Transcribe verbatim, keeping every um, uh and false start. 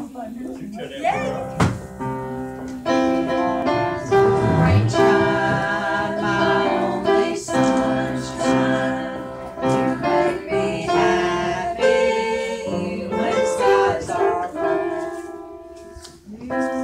Yay! Rain shine, my only sunshine. You make me happy when skies are blue.